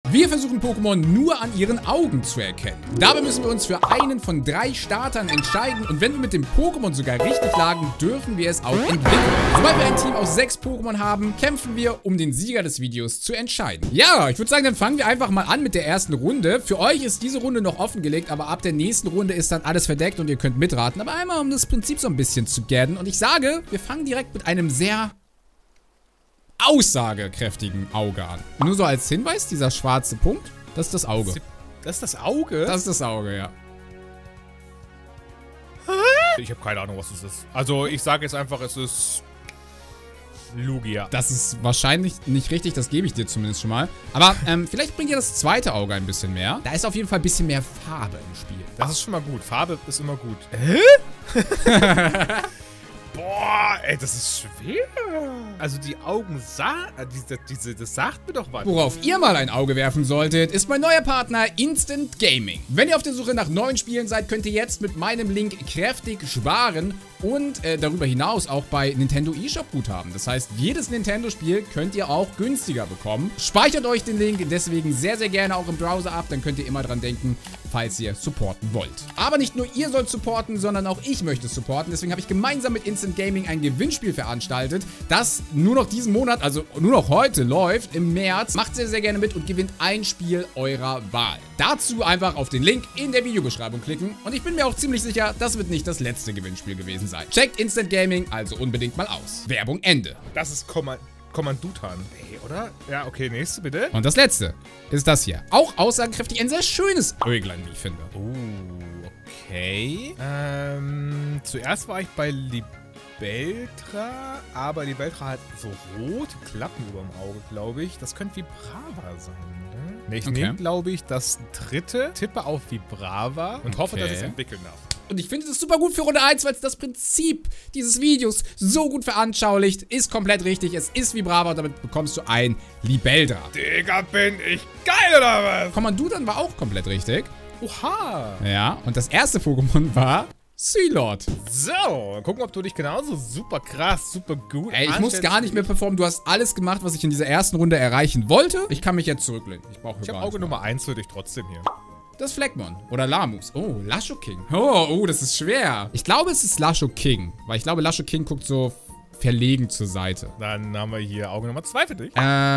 Wir versuchen Pokémon nur an ihren Augen zu erkennen. Dabei müssen wir uns für einen von 3 Startern entscheiden und wenn wir mit dem Pokémon sogar richtig lagen, dürfen wir es auch entwickeln. Sobald wir ein Team aus 6 Pokémon haben, kämpfen wir, um den Sieger des Videos zu entscheiden. Ja, ich würde sagen, dann fangen wir einfach mal an mit der ersten Runde. Für euch ist diese Runde noch offengelegt, aber ab der nächsten Runde ist dann alles verdeckt und ihr könnt mitraten. Aber einmal, um das Prinzip so ein bisschen zu gadden. Und ich sage, wir fangen direkt mit einem sehr aussagekräftigen Auge an. Nur so als Hinweis, dieser schwarze Punkt, das ist das Auge. Das ist das Auge? Das ist das Auge, ja. Ich habe keine Ahnung, was es ist. Also, ich sage jetzt einfach, es ist Lugia. Das ist wahrscheinlich nicht richtig, das gebe ich dir zumindest schon mal. Aber vielleicht bringt dir das zweite Auge ein bisschen mehr. Da ist auf jeden Fall ein bisschen mehr Farbe im Spiel. Das ist schon mal gut. Farbe ist immer gut. Hä? Boah, ey, das ist schwer. Also die Augen das sagt mir doch was. Worauf ihr mal ein Auge werfen solltet, ist mein neuer Partner Instant Gaming. Wenn ihr auf der Suche nach neuen Spielen seid, könnt ihr jetzt mit meinem Link kräftig sparen und darüber hinaus auch bei Nintendo eShop Guthaben. Das heißt, jedes Nintendo-Spiel könnt ihr auch günstiger bekommen. Speichert euch den Link deswegen sehr, sehr gerne auch im Browser ab, dann könnt ihr immer dran denken, falls ihr supporten wollt. Aber nicht nur ihr sollt supporten, sondern auch ich möchte supporten. Deswegen habe ich gemeinsam mit Instant Gaming ein Gewinnspiel veranstaltet, das nur noch diesen Monat, also nur noch heute läuft, im März. Macht sehr, sehr gerne mit und gewinnt ein Spiel eurer Wahl. Dazu einfach auf den Link in der Videobeschreibung klicken und ich bin mir auch ziemlich sicher, das wird nicht das letzte Gewinnspiel gewesen sein. Checkt Instant Gaming also unbedingt mal aus. Werbung Ende. Das ist Kommandutan. Ey, oder? Ja, okay, nächste bitte. Und das letzte ist das hier. Auch aussagekräftig, ein sehr schönes Äuglein, wie ich finde. Okay. Zuerst war ich bei Libeltra, aber Libeltra hat so rote Klappen über dem Auge, glaube ich. Das könnte Vibrava sein, ne? Ne, ich nehme, glaube ich, das dritte, tippe auf Vibrava und hoffe, dass ich es entwickeln darf. Und ich finde das super gut für Runde 1, weil es das Prinzip dieses Videos so gut veranschaulicht. Ist komplett richtig. Es ist Vibrava und damit bekommst du ein Libeldra. Digga, bin ich geil, oder was? Kommandutan war auch komplett richtig. Oha. Ja, und das erste Pokémon war Sealord. So, gucken, ob du dich genauso super krass, super gut Ey, ich muss gar nicht mehr performen. Du hast alles gemacht, was ich in dieser ersten Runde erreichen wollte. Ich kann mich jetzt zurücklehnen. Ich habe Auge Nummer 1 für dich trotzdem hier. Das ist Fleckmon. Oder Lamus. Oh, Lashoking. Oh, das ist schwer. Ich glaube, es ist Lashoking. Weil ich glaube, Lashoking guckt so verlegen zur Seite. Dann haben wir hier Auge Nummer 2 für dich. Ich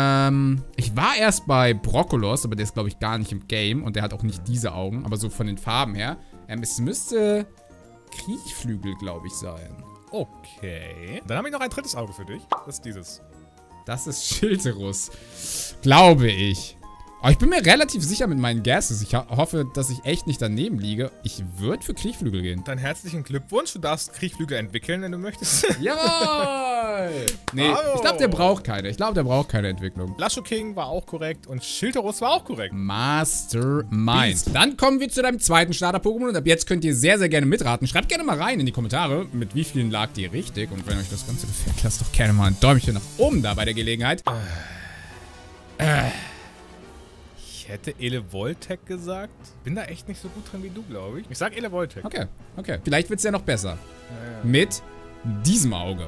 war erst bei Brokkolos, aber der ist, glaube ich, gar nicht im Game. Und der hat auch nicht diese Augen. Aber so von den Farben her. Es müsste Kriechflügel, glaube ich, sein. Okay. Dann habe ich noch ein drittes Auge für dich. Das ist dieses. Das ist Schilterus. Glaube ich. Aber ich bin mir relativ sicher mit meinen Guesses. Ich hoffe, dass ich echt nicht daneben liege. Ich würde für Kriechflügel gehen. Dann herzlichen Glückwunsch. Du darfst Kriechflügel entwickeln, wenn du möchtest. Jawohl! Nee, ich glaube, der braucht keine. Ich glaube, der braucht keine Entwicklung. Lashoking war auch korrekt und Schilterus war auch korrekt. Mastermind. Dann kommen wir zu deinem zweiten Starter-Pokémon und ab jetzt könnt ihr sehr, sehr gerne mitraten. Schreibt gerne mal rein in die Kommentare, mit wie vielen lagt ihr richtig. Und wenn euch das Ganze gefällt, lasst doch gerne mal ein Däumchen nach oben da bei der Gelegenheit. Ich hätte Elevoltec gesagt. Bin da echt nicht so gut drin wie du, glaube ich. Ich sag Elevoltec. Okay. Vielleicht wird es ja noch besser. Ja. Mit diesem Auge.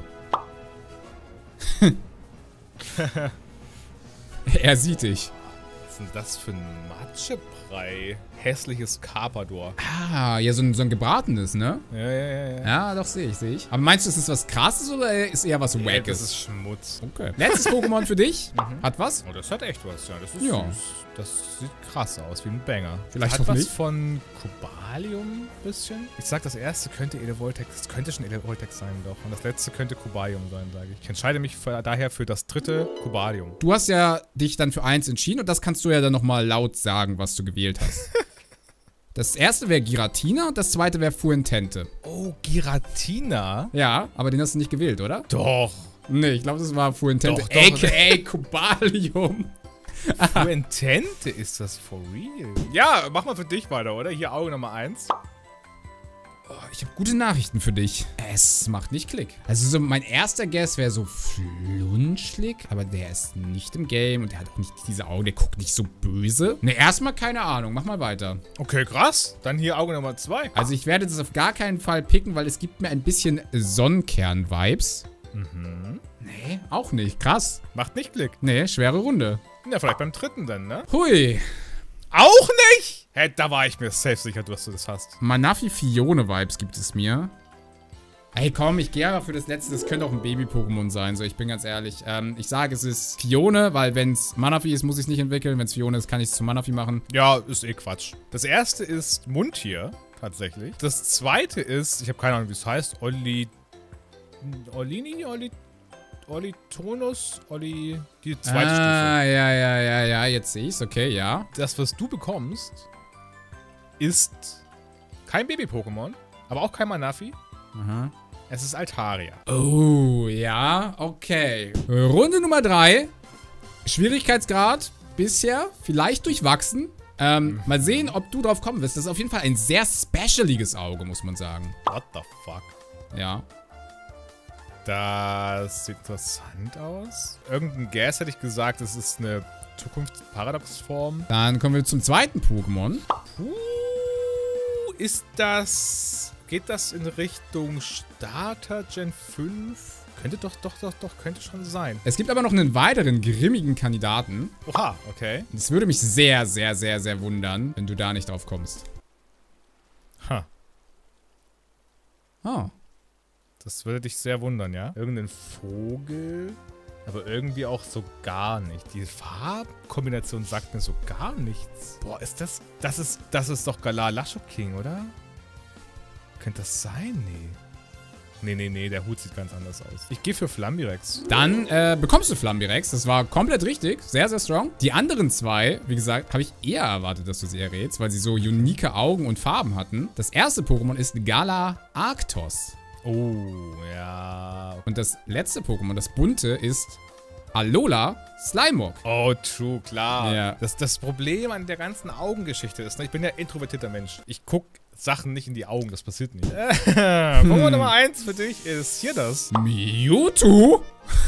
Er sieht dich. Was ist denn das für ein Matschebrei? Hässliches Carpador. Ah, ja, so ein gebratenes, ne? Ja. Ja, doch, sehe ich. Aber meinst du, ist das was Krasses oder ist eher was Wackes? Das ist Schmutz. Okay. Letztes Pokémon für dich. Hat was? Oh, das hat echt was, ja. Das ist süß. Das sieht krass aus, wie ein Banger. Vielleicht hat auch was nicht. Von Cobalium bisschen. Ich sag, das erste könnte Elevoltec, das könnte schon Elevoltec sein doch. Und das letzte könnte Cobalium sein, sage ich. Ich entscheide mich daher für das dritte Cobalium. Du hast ja dich dann für eins entschieden und das kannst du ja dann nochmal laut sagen, was du gewählt hast. Das erste wäre Giratina und das zweite wäre Fuentente. Oh, Giratina? Ja, aber den hast du nicht gewählt, oder? Doch. Nee, ich glaube, das war Fuentente. Doch. A.k.a. Cobalium. Fuentente ist das for real? Ja, mach mal für dich weiter, oder? Hier Auge Nummer 1. Oh, ich habe gute Nachrichten für dich. Es macht nicht Klick. Also so mein erster Guess wäre so Flunschlig, aber der ist nicht im Game und der hat auch nicht diese Augen, der guckt nicht so böse. Ne, erstmal keine Ahnung, mach mal weiter. Okay, krass. Dann hier Auge Nummer 2. Also ich werde das auf gar keinen Fall picken, weil es gibt mir ein bisschen Sonnenkern-Vibes. Nee, auch nicht. Krass. Macht nicht Klick. Nee, schwere Runde. Ja, vielleicht beim dritten dann, ne? Hui. Auch nicht? Hä, da war ich mir safe sicher, dass du das hast. Manafi-Fione-Vibes gibt es mir. Ey, komm, ich gehe aber für das letzte. Das könnte auch ein Baby-Pokémon sein. So, ich bin ganz ehrlich. Ich sage, es ist Fione, weil wenn es Manafi ist, muss ich es nicht entwickeln. Wenn es Fione ist, kann ich es zu Manafi machen. Ja, ist eh Quatsch. Das erste ist Mundtier, tatsächlich. Das zweite ist, ich habe keine Ahnung, wie es heißt, Olitonus, die zweite Stufe. Ja, jetzt sehe ich es. Okay, ja. Das, was du bekommst, ist kein Baby-Pokémon, aber auch kein Manafi. Aha. Es ist Altaria. Oh, ja, okay. Runde Nummer 3. Schwierigkeitsgrad bisher vielleicht durchwachsen. Mal sehen, ob du drauf kommen wirst. Das ist auf jeden Fall ein sehr specialiges Auge, muss man sagen. What the fuck? Ja. Das sieht interessant aus. Irgendein Gas hätte ich gesagt, es ist eine Zukunftsparadox-Form. Dann kommen wir zum zweiten Pokémon. Ist das... Geht das in Richtung Starter Gen 5? Könnte doch, könnte schon sein. Es gibt aber noch einen weiteren grimmigen Kandidaten. Oha, okay. Es würde mich sehr, sehr, sehr, sehr wundern, wenn du da nicht drauf kommst. Oh. Das würde dich sehr wundern, ja? Irgendein Vogel, aber irgendwie auch so gar nicht. Die Farbkombination sagt mir so gar nichts. Boah, ist das... Das ist doch Galar Lashoking, oder? Könnte das sein? Nee, der Hut sieht ganz anders aus. Ich gehe für Flambirex. Dann bekommst du Flambirex. Das war komplett richtig. Sehr, sehr strong. Die anderen zwei, wie gesagt, habe ich eher erwartet, dass du sie errätst, weil sie so unique Augen und Farben hatten. Das erste Pokémon ist Galar Arctos. Oh, ja. Und das letzte Pokémon, das bunte, ist Alola Slimog. Oh, true, klar. Ja. Das Problem an der ganzen Augengeschichte ist, ne, ich bin ja introvertierter Mensch. Ich gucke Sachen nicht in die Augen, das passiert nicht. Pokémon Nummer 1 für dich ist hier das. Mewtwo?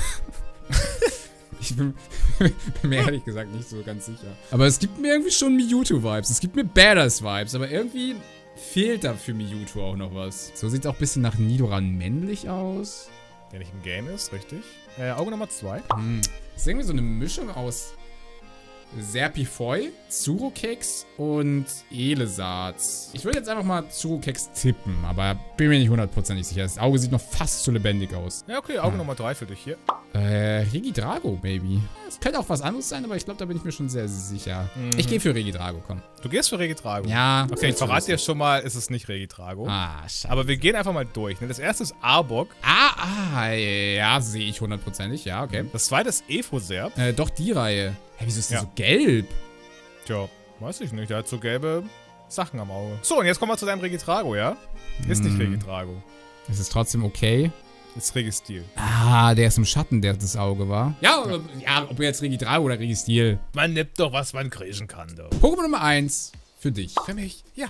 Ich bin mir ehrlich gesagt nicht so ganz sicher. Aber es gibt mir irgendwie schon Mewtwo-Vibes. Es gibt mir Badass-Vibes, aber irgendwie fehlt da für Mewtwo auch noch was. So sieht es auch ein bisschen nach Nidoran männlich aus. Der nicht im Game ist, richtig. Auge Nummer 2. Das ist irgendwie so eine Mischung aus Serpifoi, Zurokex und Elesarz. Ich würde jetzt einfach mal Zurokex tippen, aber bin mir nicht hundertprozentig sicher. Das Auge sieht noch fast zu lebendig aus. Ja, okay, Auge Nummer 3 für dich hier. Regidrago, Baby. Es könnte auch was anderes sein, aber ich glaube, da bin ich mir schon sehr sicher. Ich gehe für Regidrago, komm. Du gehst für Regidrago? Ja. Okay, ich verrate dir schon mal, ist es nicht Regidrago. Ah, scheiße. Aber wir gehen einfach mal durch. Ne? Das erste ist Arbok. Ja, sehe ich hundertprozentig. Ja, okay. Das zweite ist Efoserp. Doch die Reihe. Hä, wieso ist die so gelb? Tja, weiß ich nicht. Der hat so gelbe Sachen am Auge. So, und jetzt kommen wir zu deinem Regidrago, ja? Ist nicht Regidrago. Ist es trotzdem okay? Ist Registil. Ah, der ist im Schatten, der das Auge war. Ja, ob jetzt Regidrago oder Registil. Man nimmt doch, was man kriechen kann, doch. Pokémon Nummer 1 für dich. Für mich. Ja.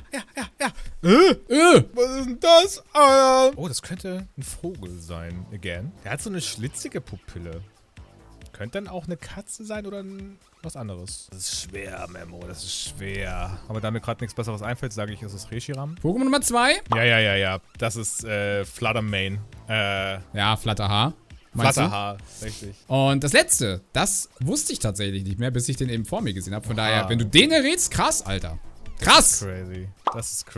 Was ist denn das? Oh, das könnte ein Vogel sein. Again. Der hat so eine schlitzige Pupille. Könnte dann auch eine Katze sein oder was anderes. Das ist schwer, Memo. Das ist schwer. Aber da mir gerade nichts Besseres einfällt, sage ich, es ist Reshiram. Pokémon Nummer 2? Ja. Das ist Fluttermane. Ja, Flatterhaar. Flatterhaar, richtig. Und das letzte, das wusste ich tatsächlich nicht mehr, bis ich den eben vor mir gesehen habe. Von daher, wenn du den errätst, krass, Alter. Krass! Das ist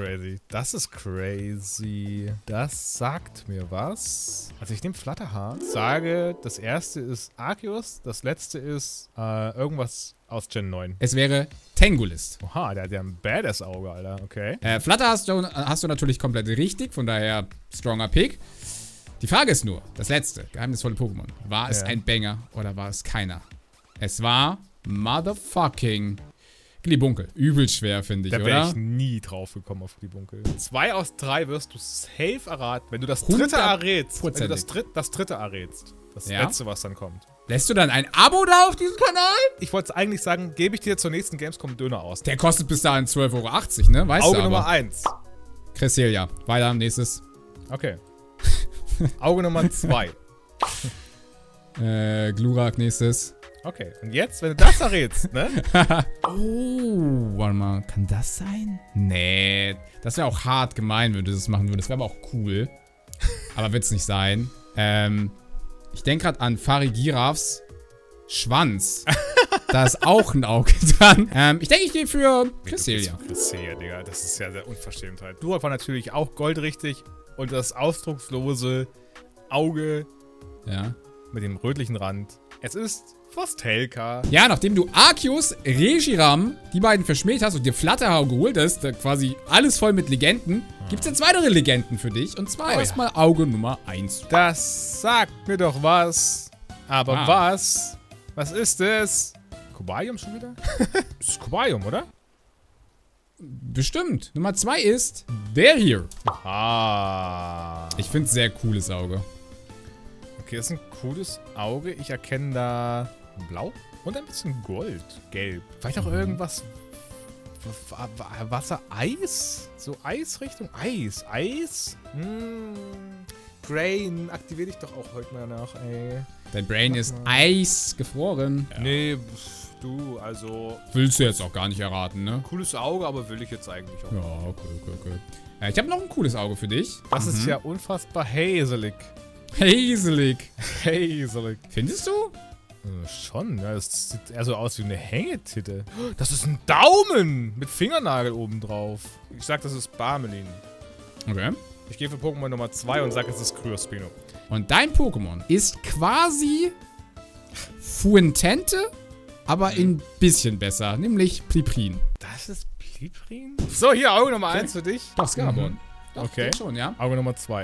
crazy. Das sagt mir was. Also ich nehme Flatterhaar. Sage, das erste ist Arceus, das letzte ist irgendwas aus Gen 9. Es wäre Tangulist. Oha, der hat ja ein Badass-Auge, Alter. Okay. Flatter hast du natürlich komplett richtig, von daher stronger Pick. Die Frage ist nur, das letzte, geheimnisvolle Pokémon. War es ein Banger oder war es keiner? Es war Motherfucking Glibunkel. Übel schwer, finde ich, da oder? Da wäre ich nie drauf gekommen auf Glibunkel. 2 aus 3 wirst du safe erraten, wenn du das dritte errätst. Wenn du das dritte errätst. Das letzte, was dann kommt. Lässt du dann ein Abo da auf diesem Kanal? Ich wollte eigentlich sagen, gebe ich dir zur nächsten Gamescom Döner aus. Der kostet bis dahin 12,80 €, ne? Weißt du aber. Auge Nummer 1. Cresselia. Weiter, nächstes. Okay. Auge Nummer 2. Glurak, nächstes. Okay, und jetzt, wenn du das errätst, ne? Oh, warte mal, kann das sein? Nee, das wäre auch hart gemein, wenn du das machen würdest. Das wäre aber auch cool. Aber wird's nicht sein. Ich denke gerade an Farigirafs Schwanz. Da ist auch ein Auge dran. Ich denke, ich gehe für Cresselia. Cresselia, Digga. Das ist ja sehr Unverschämtheit. Durak war natürlich auch goldrichtig. Und das ausdruckslose Auge mit dem rötlichen Rand. Es ist Frostelka. Ja, nachdem du Arceus, Reshiram, die beiden verschmäht hast und dir Flatterhau geholt hast, quasi alles voll mit Legenden, gibt es jetzt weitere Legenden für dich. Und zwar erstmal Auge Nummer 1. Das sagt mir doch was. Aber was? Was ist es? Cobalium schon wieder? Das ist Cobalium, oder? Bestimmt. Nummer 2 ist der hier. Ah. Ich finde es sehr cooles Auge. Okay, das ist ein cooles Auge. Ich erkenne da Blau und ein bisschen Gold. Gelb. Vielleicht auch irgendwas. Wasser, Eis? So Eisrichtung? Eis. Eis? Brain, aktiviere dich doch auch heute mal nach, ey. Dein Brain ist eisgefroren. Ja. Nee, du, also... Willst du jetzt auch gar nicht erraten, ne? Cooles Auge, aber will ich jetzt eigentlich auch. Ja, okay. Ich habe noch ein cooles Auge für dich. Das ist ja unfassbar hazelig. Hazelig. Hazelig. Findest du? Schon, ja. Das sieht eher so aus wie eine Hängetitte. Das ist ein Daumen mit Fingernagel oben drauf. Ich sag, das ist Barmelin. Okay. Ich gehe für Pokémon Nummer 2 und sag, es ist Cryospino. Und dein Pokémon ist quasi Fuentente, aber ein bisschen besser, nämlich Pliprin. Das ist Pliprin? So, hier, Auge Nummer 1 für dich. Doch, Scarabon. Doch, okay. Schon, ja. Auge Nummer 2.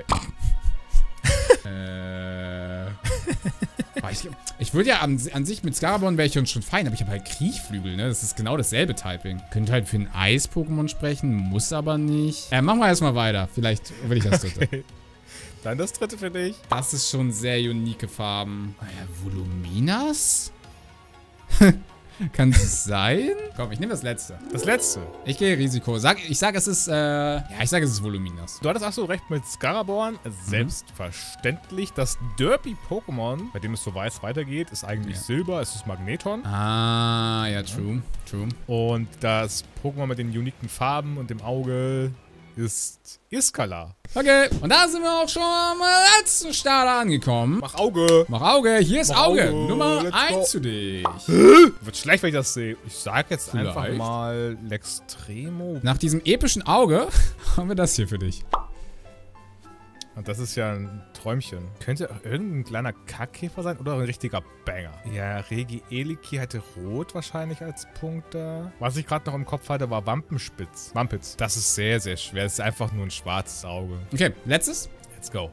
Ich würde ja an sich mit Scarabon wäre ich schon fein, aber ich habe halt Kriechflügel, ne? Das ist genau dasselbe Typing. Könnte halt für ein Eis-Pokémon sprechen, muss aber nicht. Machen wir erstmal weiter. Vielleicht will ich das dritte. Okay. Dann das dritte für dich. Das ist schon sehr unique Farben. Voluminas? Kann es sein? Komm, ich nehme das letzte. Das letzte? Ich gehe Risiko. Ich sage, es ist, es ist Voluminas. Du hattest auch so recht mit Scaraborn. Selbstverständlich. Das Derpy-Pokémon, bei dem es so weiß weitergeht, ist eigentlich Silber. Es ist Magneton. Ah, ja, true. Und das Pokémon mit den uniken Farben und dem Auge ist Iskala. Okay, und da sind wir auch schon am letzten Start angekommen. Mach Auge. Mach Auge. Hier ist Auge. Auge. Nummer 1 für dich. Wird schlecht, wenn ich das sehe. Ich sag jetzt einfach mal Lextremo. Nach diesem epischen Auge haben wir das hier für dich. Und das ist ja ein Träumchen. Könnte irgendein kleiner Kackkäfer sein oder ein richtiger Banger. Ja, Regieleki hatte Rot wahrscheinlich als Punkt da. Was ich gerade noch im Kopf hatte, war Wampenspitz. Wampitz. Das ist sehr, sehr schwer. Das ist einfach nur ein schwarzes Auge. Okay, letztes. Let's go.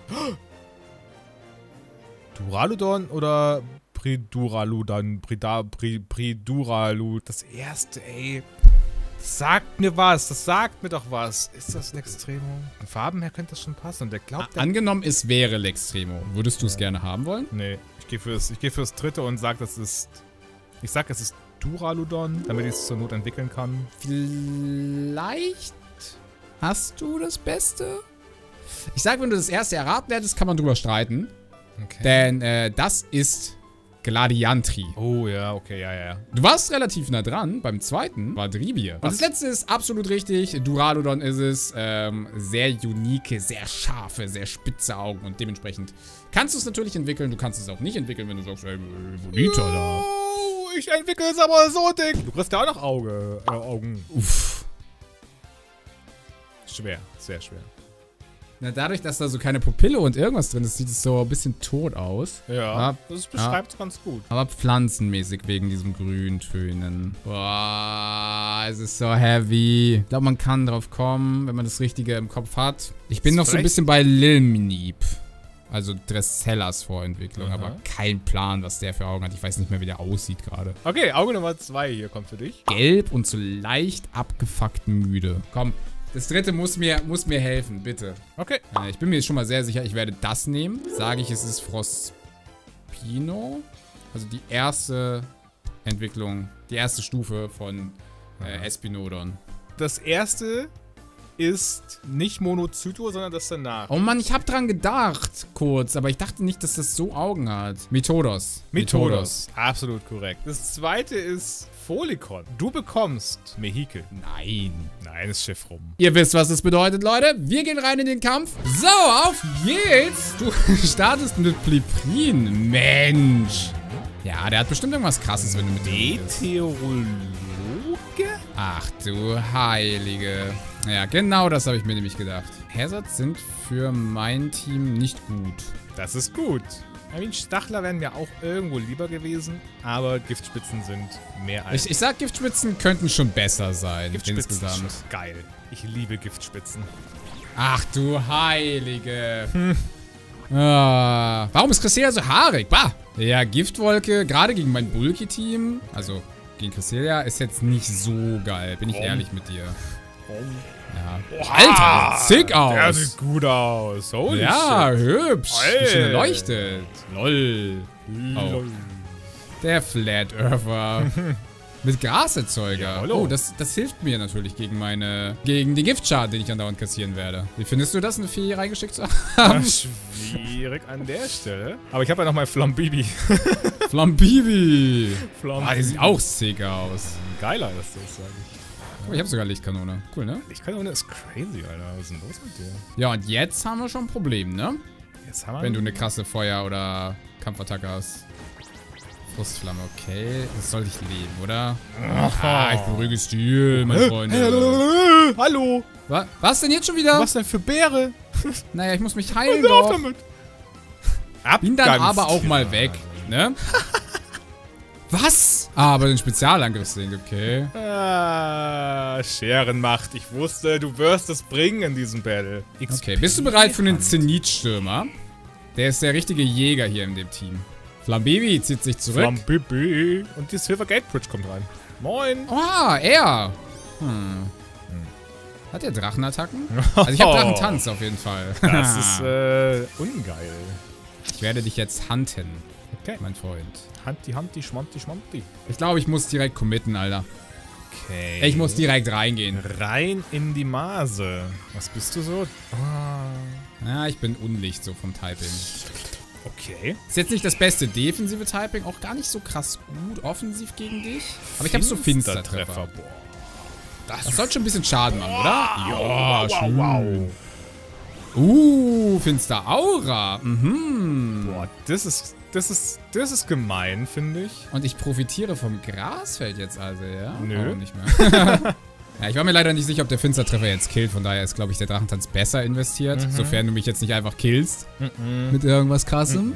Duraludon oder Priduraludon? Priduralu. Das erste, ey. Das sagt mir was. Das sagt mir doch was. Ist das Lextremo? Von Farben her könnte das schon passen. Und der glaubt... Angenommen, es wäre Lextremo. Würdest du es gerne haben wollen? Nee. Ich gehe fürs dritte und sag, das ist... Ich sag, es ist Duraludon, damit ich es zur Not entwickeln kann. Vielleicht hast du das Beste? Ich sag, wenn du das erste erraten hättest, kann man drüber streiten. Okay. Denn das ist Gladiantri. Oh ja, okay, ja. Du warst relativ nah dran. Beim zweiten war Dribir. Und das letzte ist absolut richtig. Duraludon ist es. Sehr unique, sehr scharfe, sehr spitze Augen. Und dementsprechend kannst du es natürlich entwickeln. Du kannst es auch nicht entwickeln, wenn du sagst, ey, Bonita da. Ich entwickle es aber so dick. Du kriegst ja auch noch Augen. Uff. Schwer, sehr schwer. Na, dadurch, dass da so keine Pupille und irgendwas drin ist, sieht es so ein bisschen tot aus. Ja, das beschreibt es ganz gut. Aber pflanzenmäßig wegen diesem Grüntönen. Boah, es ist so heavy. Ich glaube, man kann drauf kommen, wenn man das Richtige im Kopf hat. Ich bin noch so ein bisschen bei Lilmneep. Also Dressellas Vorentwicklung, aber kein Plan, was der für Augen hat. Ich weiß nicht mehr, wie der aussieht gerade. Okay, Auge Nummer 2 hier kommt für dich. Gelb und so leicht abgefuckt müde. Komm. Das dritte muss mir helfen, bitte. Okay. Ich bin mir jetzt schon mal sehr sicher, ich werde das nehmen. Sage ich, es ist Frospino. Also die erste Entwicklung, die erste Stufe von Espinodon. Das erste ist nicht Monocyto, sondern das danach. Oh Mann, ich habe dran gedacht, kurz. Aber ich dachte nicht, dass das so Augen hat. Mitodos. Absolut korrekt. Das zweite ist Folicon. Du bekommst Mehikel. Nein, ist Schiff rum. Ihr wisst, was das bedeutet, Leute. Wir gehen rein in den Kampf. So, auf geht's. Du startest mit Pliprin. Mensch. Ja, der hat bestimmt irgendwas Krasses, wenn du mit dem bist. Meteorologe? Ach du Heilige. Ja, genau das habe ich mir nämlich gedacht. Hazards sind für mein Team nicht gut. Das ist gut. I mean, Stachler wären mir auch irgendwo lieber gewesen, aber Giftspitzen sind mehr als... Ich sag, Giftspitzen könnten schon besser sein. Giftspitzen insgesamt. ist geil. Ich liebe Giftspitzen. Ach du Heilige. Warum ist Cresselia so haarig? Bah! Ja, Giftwolke, gerade gegen mein Bulky-Team, also gegen Cresselia, ist jetzt nicht so geil, bin ich ehrlich mit dir. Ja. Oha, Alter, sick aus! Der sieht gut aus. Holy Ja, shit. hübsch. Wie schön Hey. leuchtet. Lol. Oh. Der Flat Earther. Mit Graserzeuger. Ja, hallo. Oh, das hilft mir natürlich gegen den Giftschaden, den ich andauernd kassieren werde. Wie findest du das, eine Fee hier reingesteckt zu haben? Schwierig an der Stelle. Aber ich habe ja noch mein Flambibi. Flambibi. Flambibi. Ah, der sieht auch sick aus. Geiler ist das, sag ich. Oh, ich habe sogar Lichtkanone. Cool, ne? Lichtkanone ist crazy, Alter. Was ist denn los mit dir? Ja, und jetzt haben wir schon ein Problem, ne? Jetzt haben wir Wenn du eine krasse Feuer- oder Kampfattacke hast. Frustflamme, okay. Das sollte ich leben, oder? Ich beruhige Stil, mein Freunde. Hallo. Was denn jetzt schon wieder? Was denn für Beere? Naja, ich muss mich heilen Hör auf doch. damit. Bin dann Abgangs- aber auch mal weg, ne? Was? Ah, aber den Spezialangriffsding, okay. Scherenmacht. Ich wusste, du wirst es bringen in diesem Battle. Okay, bist du bereit für den Zenit-Stürmer? Der ist der richtige Jäger hier in dem Team. Flambibi zieht sich zurück. Flambibi. Und die Silver Gate Bridge kommt rein. Moin. Ah, er. Hat er Drachenattacken? Also ich habe Drachentanz auf jeden Fall. Das ist ungeil. Ich werde dich jetzt hunten, Okay. mein Freund. Hanti, Schmanti. Ich glaube, ich muss direkt committen, Alter. Okay. Ich muss direkt reingehen. Rein in die Mase. Was bist du so? Ja, ich bin Unlicht so vom Typing. Okay. Ist jetzt nicht das beste defensive Typing, auch gar nicht so krass gut offensiv gegen dich. Aber ich habe so Finstertreffer. Boah. Das sollte schon ein bisschen Schaden machen, oder? Ja, schön. Finster Aura. Mhm. Boah, das ist gemein, finde ich. Und ich profitiere vom Grasfeld jetzt also, ja? Nö. Oh, nicht mehr. Ja, ich war mir leider nicht sicher, ob der Finstertreffer jetzt killt. Von daher ist, glaube ich, der Drachentanz besser investiert. Sofern du mich jetzt nicht einfach killst. Mit irgendwas Krassem.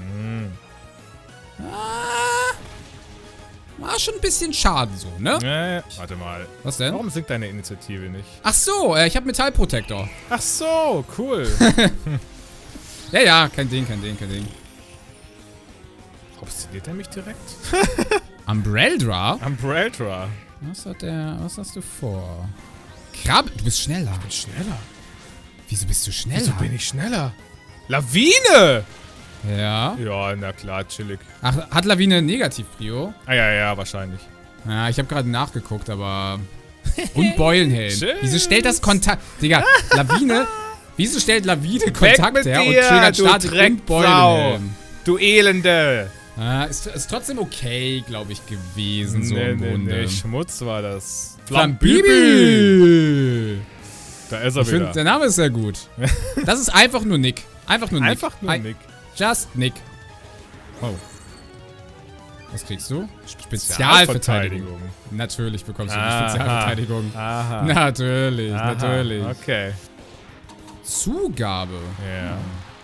War schon ein bisschen Schaden so, ne? Warte mal. Was denn? Warum sinkt deine Initiative nicht? Ach so, ich habe Metallprotektor. Ach so, cool. Ja, kein Ding. Obstiniert er mich direkt? Umbreldra? Umbrella. Was hast du vor? Krabbe, du bist schneller. Ich bin schneller. Wieso bist du schneller? Wieso bin ich schneller? Lawine! Ja. Ja, na klar, chillig. Ach, hat Lawine Negativ-Prio? Ah, ja, wahrscheinlich. Ja, ich habe gerade nachgeguckt, aber... Und Beulenhelm. Tschüss. Wieso stellt das Kontakt... Digga, Lawine... Wieso stellt Lawine Kontakt mit her und dir, triggert du Statik und Drecksau. Beulenhelm? Du Elende! Ist trotzdem okay, glaube ich, gewesen, so im Grunde. Nee, Schmutz war das. Flambibi! Da ist er Ich finde, wieder. der Name ist sehr gut. Das ist einfach nur Nick. Einfach nur Nick. Einfach nur Nick. Just Nick. Oh. Was kriegst du? Spezialverteidigung. Natürlich bekommst du die Spezialverteidigung. Aha. Natürlich. Okay. Zugabe. Ja.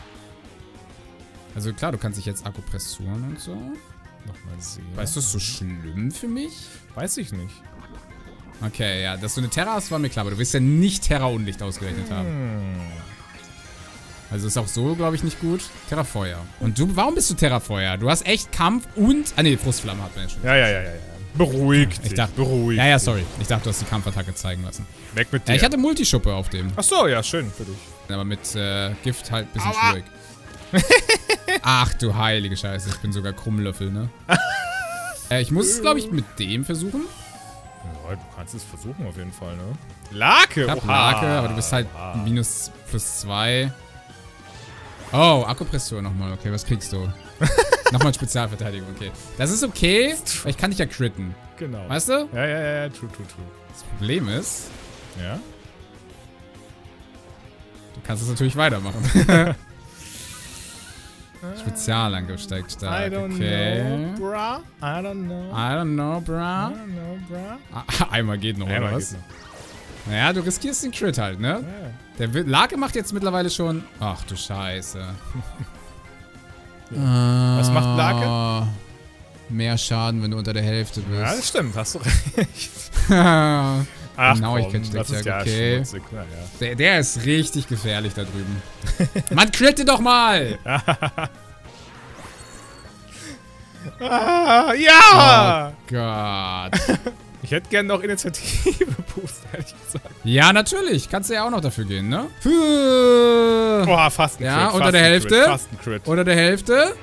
Also klar, du kannst dich jetzt Akupressuren und so. Nochmal sehen. Weißt du, ist so schlimm für mich? Weiß ich nicht. Okay, ja, dass du eine Terra hast, war mir klar, aber du wirst ja nicht Terra Unlicht ausgerechnet haben. Also ist auch so, glaube ich, nicht gut. Terra Feuer. Und du, warum bist du Terra Feuer? Du hast echt Kampf und... Ah ne, Frustflamme hat man ja schon. Ja. Beruhigt dich. Beruhigt. Ja, sorry. Ich dachte, du hast die Kampfattacke zeigen lassen. Weg mit dir. Ja, ich hatte Multischuppe auf dem. Ach so, ja, schön für dich. Aber mit Gift halt ein bisschen schwierig. Ach du heilige Scheiße, ich bin sogar Krummlöffel, ne? Ich muss es, glaube ich, mit dem versuchen. Ja, du kannst es versuchen auf jeden Fall, ne? Lake! Ich hab Lake, aber du bist halt -+2. Oh, Akupressur nochmal. Okay, was kriegst du? Nochmal Spezialverteidigung, okay. Das ist okay, weil ich kann dich ja critten. Genau. Weißt du? Ja, true. Das Problem ist, Ja? du kannst es natürlich weitermachen. Spezialangriff steigt stark. I don't Okay. know, bruh. I don't know. I don't know, I bra. don't know, bruh. Einmal geht noch, Einmal oder was? geht's Naja, du riskierst den Crit halt, ne? Ja. Der Lake macht jetzt mittlerweile schon... Ach du Scheiße. Was macht Lake? Mehr Schaden, wenn du unter der Hälfte bist. Ja, das stimmt, hast du recht. Ach, Genauigkeit komm, das ist ja okay. schmutzig. Naja. Der ist richtig gefährlich da drüben. Mann, critte doch mal! Ja! Oh Gott. Ich hätte gerne noch Initiative-Boost, ehrlich gesagt. Ja, natürlich. Kannst du ja auch noch dafür gehen, ne? Boah, fast ein Crit. Ja, unter fast der ein Hälfte. Crit, fast ein Crit. Unter der Hälfte.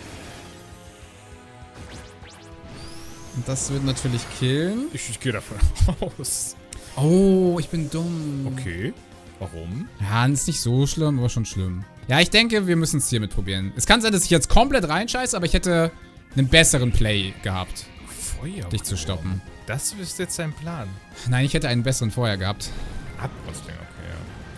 Und das wird natürlich killen. Ich gehe davon aus. Oh, ich bin dumm. Okay. Warum? Ja, ist nicht so schlimm, aber schon schlimm. Ja, ich denke, wir müssen es hiermit probieren. Es kann sein, dass ich jetzt komplett reinscheiße, aber ich hätte einen besseren Play gehabt, Feuer. dich zu stoppen. Das ist jetzt dein Plan. Nein, ich hätte einen besseren vorher gehabt. Abrüstung, okay,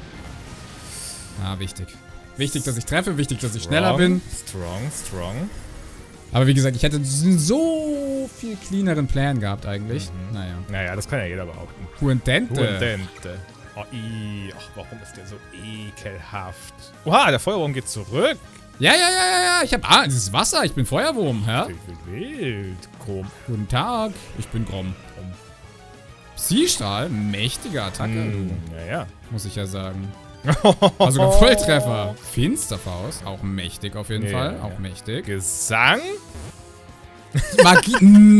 ja. Ah, wichtig. Wichtig, dass ich treffe, wichtig, dass ich schneller bin. Strong. Aber wie gesagt, ich hätte so viel cleaneren Plan gehabt eigentlich. Naja. Naja, das kann ja jeder behaupten. Huendente. Huendente. Oh, ach, warum ist der so ekelhaft? Oha, der Feuerwurm geht zurück. Ja. Ich hab... Ah, dieses Wasser. Ich bin Feuerwurm, hä? Wild. Chrom. Guten Tag. Ich bin Grom. Psystrahl. Mächtige Attacke. Ja. Muss ich ja sagen. Also sogar Volltreffer. Finsterfaust. Auch mächtig auf jeden Fall. Auch mächtig. Gesang? Magie.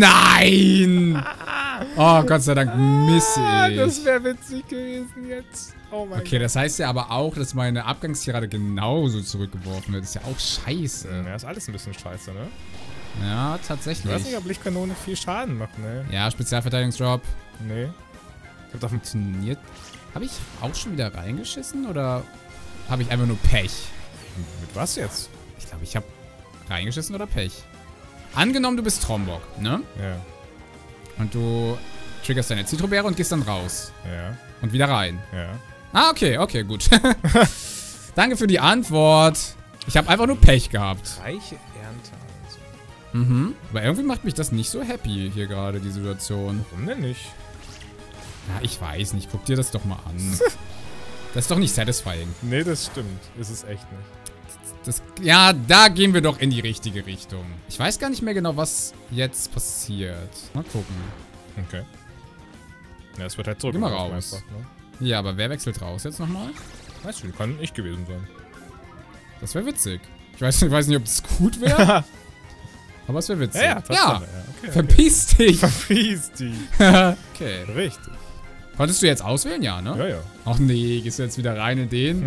Nein! Oh, Gott sei Dank misse ich. Das wäre witzig gewesen jetzt. Oh mein Okay, das heißt ja aber auch, dass meine Abgangstirade genauso zurückgeworfen wird. Das ist ja auch scheiße. Ja, ist alles ein bisschen scheiße, ne? Ja, Ich tatsächlich. weiß nicht, ob Lichtkanone viel Schaden macht, ne? Ja, Spezialverteidigungsdrop. Nee. Ich hab doch Funktioniert. Habe ich auch schon wieder reingeschissen oder habe ich einfach nur Pech? mit was jetzt? Ich glaube, ich habe reingeschissen oder Pech. Angenommen, du bist Trombok, ne? Ja. Und du triggerst deine Zitrobeere und gehst dann raus. Ja. Und wieder rein. Ja. Ah, okay, gut. Danke für die Antwort. Ich habe einfach nur Pech gehabt. Reiche Ernte also. Aber irgendwie macht mich das nicht so happy hier gerade, die Situation. Warum denn nicht? Na, ich weiß nicht. Guck dir das doch mal an. Das ist doch nicht satisfying. Nee, das stimmt. Ist es echt nicht. Ja, da gehen wir doch in die richtige Richtung. Ich weiß gar nicht mehr genau, was jetzt passiert. Mal gucken. Okay. Ja, es wird halt zurück. Geh mal raus. Einfach, ne? Ja, aber wer wechselt raus jetzt nochmal? Weißt du, kann ich gewesen sein. Das wäre witzig. Ich weiß nicht, ob es gut wäre. Aber es wäre witzig. Ja. Okay, Verpiss dich. Verpiss dich. Okay. Richtig. Konntest du jetzt auswählen? Ja, ne? Ja. Ach nee, gehst du jetzt wieder rein in den?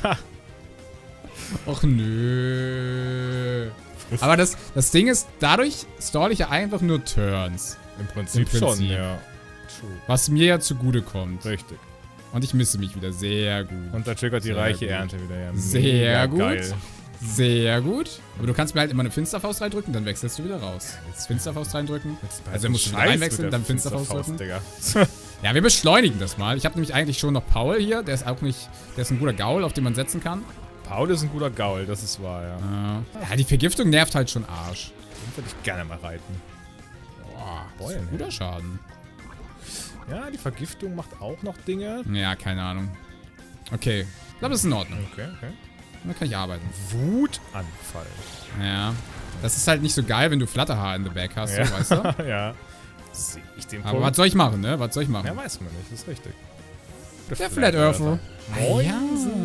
Och nö. Aber das Ding ist, dadurch stall ich ja einfach nur Turns. Im Prinzip schon, ja. True. Was mir ja zugute kommt. Richtig. Und ich misse mich wieder sehr gut. Und da triggert die Sehr reiche gut. Ernte wieder, ja. Sehr Mega gut. Geil. Sehr gut. Aber du kannst mir halt immer eine Finsterfaust reindrücken, dann wechselst du wieder raus. Jetzt Finsterfaust reindrücken. Also dann musst du wieder reinwechseln, dann Finsterfaust drücken. Digga. Ja, wir beschleunigen das mal. Ich habe nämlich eigentlich schon noch Paul hier. Der ist auch nicht... Der ist ein guter Gaul, auf den man setzen kann. Paul ist ein guter Gaul, das ist wahr, ja. Ja, die Vergiftung nervt halt schon Arsch. Den würde ich gerne mal reiten. Boah, das ist Boah, ein guter Schaden. Ja, die Vergiftung macht auch noch Dinge. Ja, keine Ahnung. Okay. Ich glaube, das ist in Ordnung. Okay. Dann kann ich arbeiten. Wutanfall. Ja. Das ist halt nicht so geil, wenn du Flatterhaar in the back hast, so, weißt du? Ja. Sehe ich den Aber Punkt? was soll ich machen, ne? Was soll ich machen? Ja, weiß man nicht, das ist richtig. Der Flat Earther. Moin. Ja.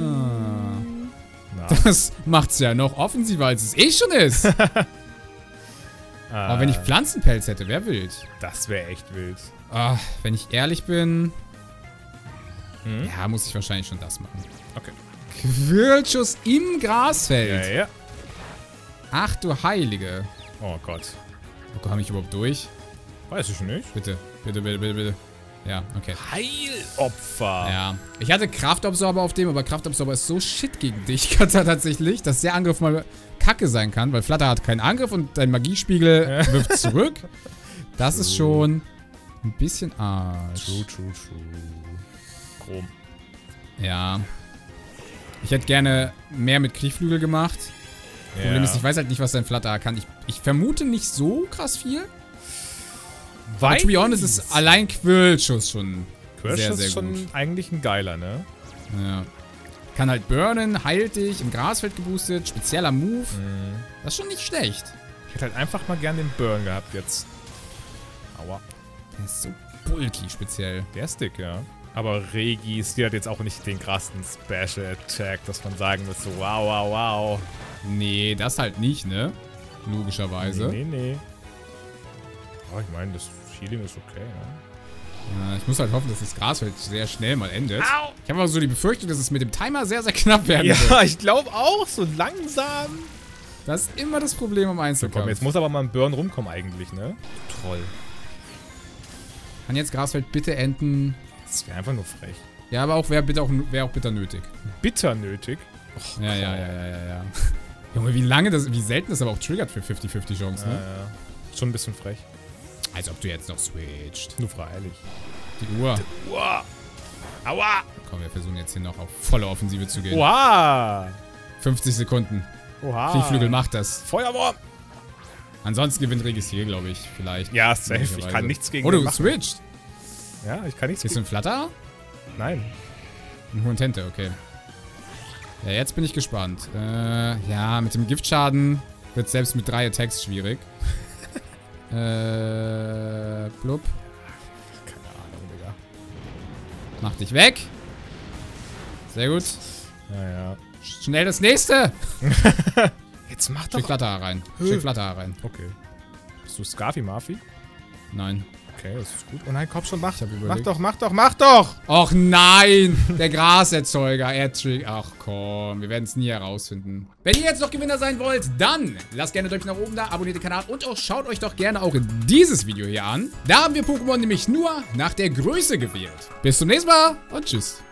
Na. Das macht's ja noch offensiver, als es eh schon ist. Aber wenn ich Pflanzenpelz hätte, wäre wild. Das wäre echt wild. Ah, wenn ich ehrlich bin... Hm? Ja, muss ich wahrscheinlich schon das machen. Okay. Quirlschuss im Grasfeld. Ja. Ach du Heilige. Oh Gott. Wo komme ich überhaupt durch? Weiß ich nicht. Bitte. Ja, okay. Heilopfer. Ja. Ich hatte Kraftabsorber auf dem, aber Kraftabsorber ist so shit gegen dich, Katha, tatsächlich, dass der Angriff mal kacke sein kann, weil Flatter hat keinen Angriff und dein Magiespiegel wirft zurück. Das ist schon ein bisschen Arsch. True. Chrom. Ja. Ich hätte gerne mehr mit Kriechflügel gemacht. Problem ist, ich weiß halt nicht, was sein Flutter kann. Ich vermute nicht so krass viel. Aber to be honest ist allein Quirlschuss schon sehr, sehr gut. Ist schon eigentlich ein geiler, ne? Ja. Kann halt burnen, heilt dich, im Grasfeld geboostet, spezieller Move. Das ist schon nicht schlecht. Ich hätte halt einfach mal gern den Burn gehabt jetzt. Aua. Der ist so bulky speziell. Der ist dick, ja. Aber Regis, die hat jetzt auch nicht den krassen Special Attack, dass man sagen muss, so wow, wow, wow. Nee, das halt nicht, ne? Logischerweise. Nee. Aber ich meine, das Healing ist okay, ne? Ja, ich muss halt hoffen, dass das Grasfeld sehr schnell mal endet. Au! Ich habe aber so die Befürchtung, dass es mit dem Timer sehr, sehr knapp werden wird. Ja, ich glaube auch, so langsam. Das ist immer das Problem am Einzelkampf. Komm, jetzt muss aber mal ein Burn rumkommen eigentlich, ne? Troll. Kann jetzt Grasfeld bitte enden? Das wäre einfach nur frech. Ja, aber auch wäre auch bitter nötig. Bitter nötig? Och, ja. Junge, wie selten das aber auch triggert für 50-50 Chance, ne? Ja. Schon ein bisschen frech. Als ob du jetzt noch switcht. Nur freilich. Die Uhr. Aua! Komm, wir versuchen jetzt hier noch auf volle Offensive zu gehen. Oha! 50 Sekunden. Oha! Fliehflügel macht das. Feuerwurm! Ansonsten gewinnt Regis hier, glaube ich, vielleicht. Ja, safe. Ich kann nichts gegen den machen. Oh, du switcht. Ja, ich kann nichts gegen... Ist ein Flutter? Nein. Ein hohen Tente, okay. Ja, jetzt bin ich gespannt. Ja, mit dem Giftschaden wird selbst mit 3 Attacks schwierig. Blub. Keine Ahnung, Digga. Mach dich weg. Sehr gut. Ja. Schnell das nächste. Jetzt mach doch... Schick Flutter rein. Schick Flutter rein. Okay. Bist du Scarfy Murphy? Nein. Okay, das ist gut. Oh nein, Kopf schon, mach doch. Mach doch! Och nein! Der Graserzeuger, Ach komm, wir werden es nie herausfinden. Wenn ihr jetzt noch Gewinner sein wollt, dann lasst gerne ein Däumchen nach oben da, abonniert den Kanal und auch schaut euch doch gerne auch dieses Video hier an. Da haben wir Pokémon nämlich nur nach der Größe gewählt. Bis zum nächsten Mal und tschüss.